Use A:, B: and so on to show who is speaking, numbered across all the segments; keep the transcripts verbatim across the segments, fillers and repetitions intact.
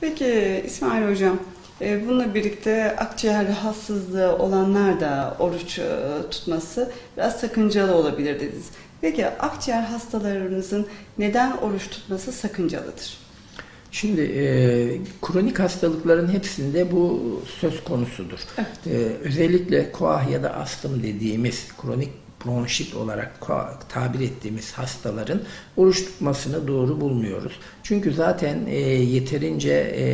A: Peki İsmail Hocam, e, bununla birlikte akciğer rahatsızlığı olanlar da oruç e, tutması biraz sakıncalı olabilir dediniz. Peki akciğer hastalarımızın neden oruç tutması sakıncalıdır?
B: Şimdi e, kronik hastalıkların hepsinde bu söz konusudur.
A: Evet.
B: E, özellikle koah ya da astım dediğimiz kronik bronşit olarak tabir ettiğimiz hastaların oruç tutmasını doğru bulmuyoruz. Çünkü zaten e, yeterince e,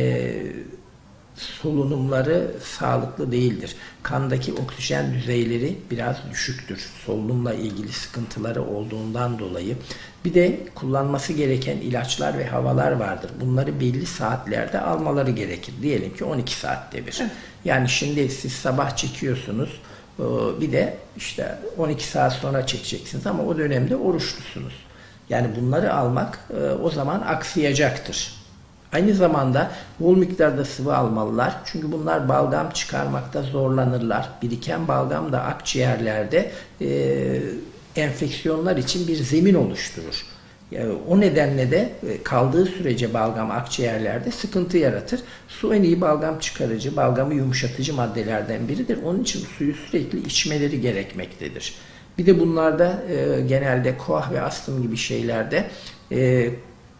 B: solunumları sağlıklı değildir. Kandaki oksijen düzeyleri biraz düşüktür. Solunumla ilgili sıkıntıları olduğundan dolayı. Bir de kullanması gereken ilaçlar ve havalar vardır. Bunları belli saatlerde almaları gerekir. Diyelim ki on iki saatte bir. Yani şimdi siz sabah çekiyorsunuz. Bir de işte on iki saat sonra çekeceksiniz ama o dönemde oruçlusunuz. Yani bunları almak o zaman aksayacaktır. Aynı zamanda bol miktarda sıvı almalılar. Çünkü bunlar balgam çıkarmakta zorlanırlar. Biriken balgam da akciğerlerde e, enfeksiyonlar için bir zemin oluşturur. Yani o nedenle de kaldığı sürece balgam akciğerlerde sıkıntı yaratır. Su en iyi balgam çıkarıcı, balgamı yumuşatıcı maddelerden biridir. Onun için suyu sürekli içmeleri gerekmektedir. Bir de bunlarda e, genelde koah ve astım gibi şeylerde e,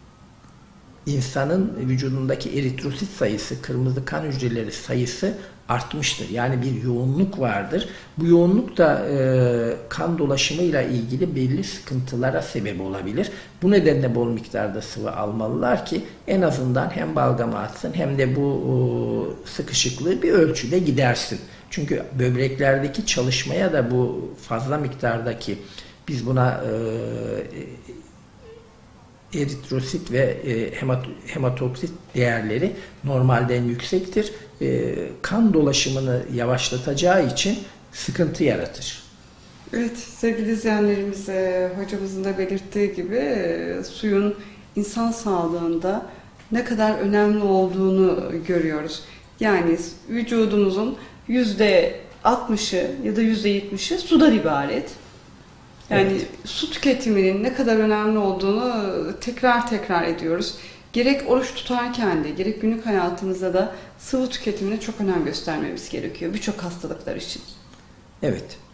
B: insanın vücudundaki eritrosit sayısı, kırmızı kan hücreleri sayısı artmıştır. Yani bir yoğunluk vardır. Bu yoğunluk da e, kan dolaşımıyla ilgili belli sıkıntılara sebep olabilir. Bu nedenle bol miktarda sıvı almalılar ki en azından hem balgamı atsın hem de bu o, sıkışıklığı bir ölçüde gidersin. Çünkü böbreklerdeki çalışmaya da bu fazla miktardaki biz buna e, eritrosit ve e, hemat hematokrit değerleri normalden yüksektir. E, kan dolaşımını yavaşlatacağı için sıkıntı yaratır.
A: Evet, sevgili izleyenlerimiz, e, hocamızın da belirttiği gibi e, suyun insan sağlığında ne kadar önemli olduğunu görüyoruz. Yani vücudumuzun yüzde altmışı ya da yüzde yetmişi sudan ibaret. Yani evet. Su tüketiminin ne kadar önemli olduğunu tekrar tekrar ediyoruz. Gerek oruç tutarken de gerek günlük hayatımızda da sıvı tüketimine çok önem göstermemiz gerekiyor birçok hastalıklar için.
B: Evet.